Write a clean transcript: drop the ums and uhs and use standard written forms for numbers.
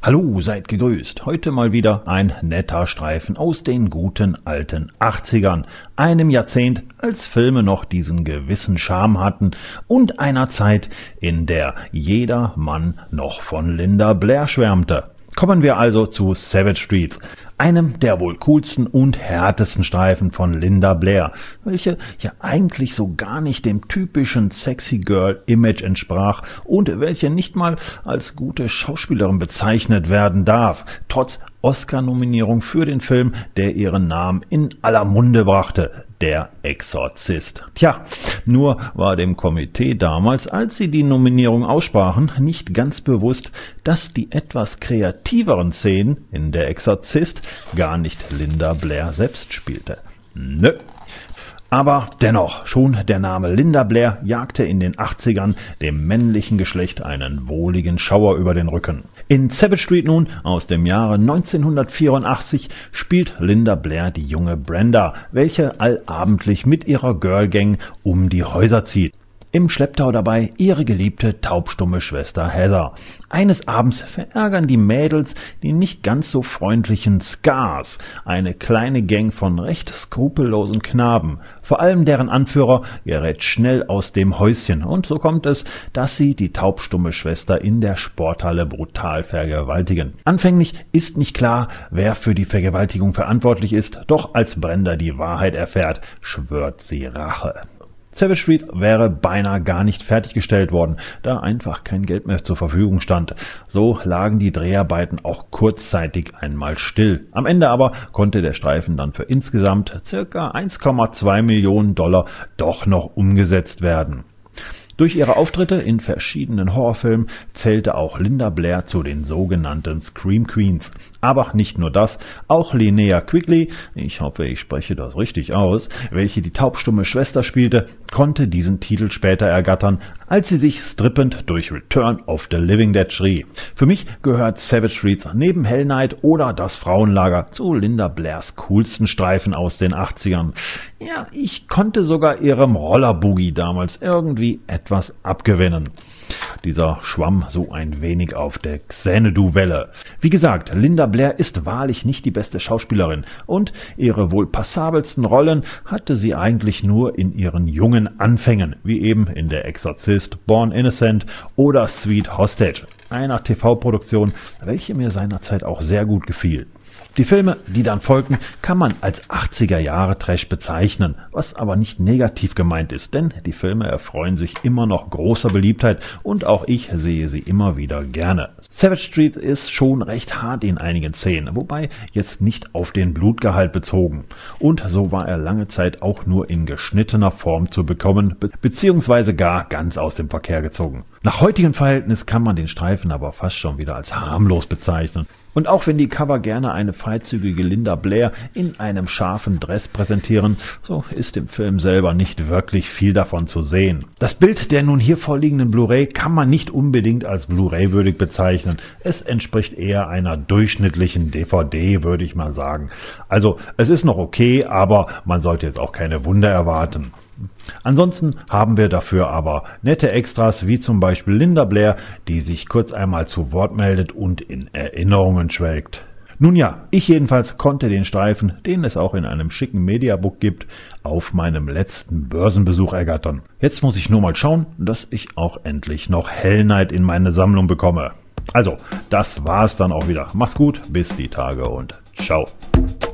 Hallo, seid gegrüßt. Heute mal wieder ein netter Streifen aus den guten alten 80ern, einem Jahrzehnt, als Filme noch diesen gewissen Charme hatten und einer Zeit, in der jeder Mann noch von Linda Blair schwärmte. Kommen wir also zu Savage Streets, einem der wohl coolsten und härtesten Streifen von Linda Blair, welche ja eigentlich so gar nicht dem typischen Sexy Girl Image entsprach und welche nicht mal als gute Schauspielerin bezeichnet werden darf, trotz Oscar-Nominierung für den Film, der ihren Namen in aller Munde brachte, Der Exorzist. Tja, nur war dem Komitee damals, als sie die Nominierung aussprachen, nicht ganz bewusst, dass die etwas kreativeren Szenen in Der Exorzist gar nicht Linda Blair selbst spielte. Nö. Aber dennoch, schon der Name Linda Blair jagte in den 80ern dem männlichen Geschlecht einen wohligen Schauer über den Rücken. In Savage Street nun aus dem Jahre 1984 spielt Linda Blair die junge Brenda, welche allabendlich mit ihrer Girl Gang um die Häuser zieht. Im Schlepptau dabei ihre geliebte taubstumme Schwester Heather. Eines Abends verärgern die Mädels die nicht ganz so freundlichen Scars, eine kleine Gang von recht skrupellosen Knaben. Vor allem deren Anführer gerät schnell aus dem Häuschen und so kommt es, dass sie die taubstumme Schwester in der Sporthalle brutal vergewaltigen. Anfänglich ist nicht klar, wer für die Vergewaltigung verantwortlich ist, doch als Brenda die Wahrheit erfährt, schwört sie Rache. Savage Street wäre beinahe gar nicht fertiggestellt worden, da einfach kein Geld mehr zur Verfügung stand. So lagen die Dreharbeiten auch kurzzeitig einmal still. Am Ende aber konnte der Streifen dann für insgesamt ca. 1,2 Millionen Dollar doch noch umgesetzt werden. Durch ihre Auftritte in verschiedenen Horrorfilmen zählte auch Linda Blair zu den sogenannten Scream Queens. Aber nicht nur das, auch Linnea Quigley, ich hoffe, ich spreche das richtig aus, welche die taubstumme Schwester spielte, konnte diesen Titel später ergattern, als sie sich strippend durch Return of the Living Dead schrie. Für mich gehört Savage Streets neben Hell Night oder Das Frauenlager zu Linda Blairs coolsten Streifen aus den 80ern. Ja, ich konnte sogar ihrem Rollerboogie damals irgendwie etwas abgewinnen. Dieser schwamm so ein wenig auf der Xanadu-Welle. Wie gesagt, Linda Blair ist wahrlich nicht die beste Schauspielerin und ihre wohl passabelsten Rollen hatte sie eigentlich nur in ihren jungen Anfängen, wie eben in Der Exorzist, Born Innocent oder Sweet Hostage, einer TV-Produktion, welche mir seinerzeit auch sehr gut gefiel. Die Filme, die dann folgten, kann man als 80er-Jahre-Trash bezeichnen, was aber nicht negativ gemeint ist, denn die Filme erfreuen sich immer noch großer Beliebtheit und auch ich sehe sie immer wieder gerne. Savage Street ist schon recht hart in einigen Szenen, wobei jetzt nicht auf den Blutgehalt bezogen. Und so war er lange Zeit auch nur in geschnittener Form zu bekommen, beziehungsweise gar ganz aus dem Verkehr gezogen. Nach heutigem Verhältnis kann man den Streifen aber fast schon wieder als harmlos bezeichnen. Und auch wenn die Cover gerne eine freizügige Linda Blair in einem scharfen Dress präsentieren, so ist im Film selber nicht wirklich viel davon zu sehen. Das Bild der nun hier vorliegenden Blu-ray kann man nicht unbedingt als Blu-ray-würdig bezeichnen. Es entspricht eher einer durchschnittlichen DVD, würde ich mal sagen. Also es ist noch okay, aber man sollte jetzt auch keine Wunder erwarten. Ansonsten haben wir dafür aber nette Extras, wie zum Beispiel Linda Blair, die sich kurz einmal zu Wort meldet und in Erinnerungen schwelgt. Nun ja, ich jedenfalls konnte den Streifen, den es auch in einem schicken Mediabook gibt, auf meinem letzten Börsenbesuch ergattern. Jetzt muss ich nur mal schauen, dass ich auch endlich noch Hell Night in meine Sammlung bekomme. Also, das war's dann auch wieder. Macht's gut, bis die Tage und ciao.